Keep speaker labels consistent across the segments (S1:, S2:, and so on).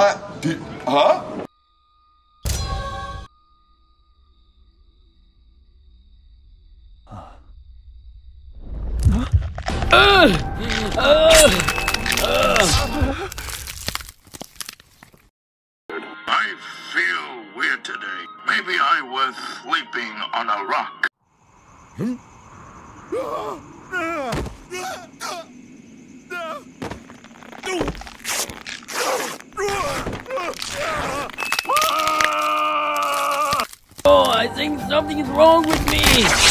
S1: Huh?
S2: I feel weird today. Maybe I was sleeping on a rock.
S3: Oh, I think something's wrong with me.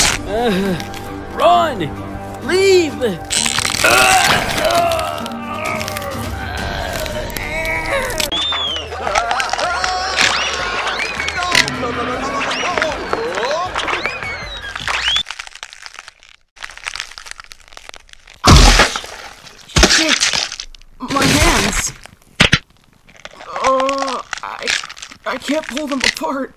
S3: Run! Leave!
S4: Shit! My hands! I can't pull them apart.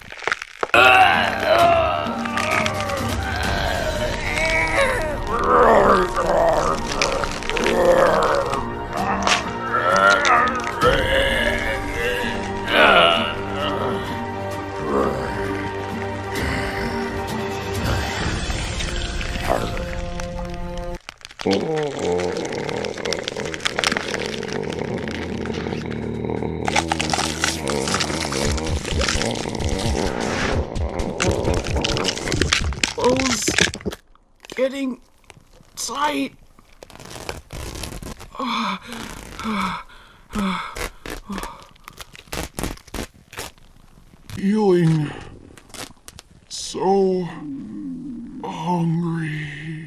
S4: Clothes getting tight.
S1: Feeling so hungry.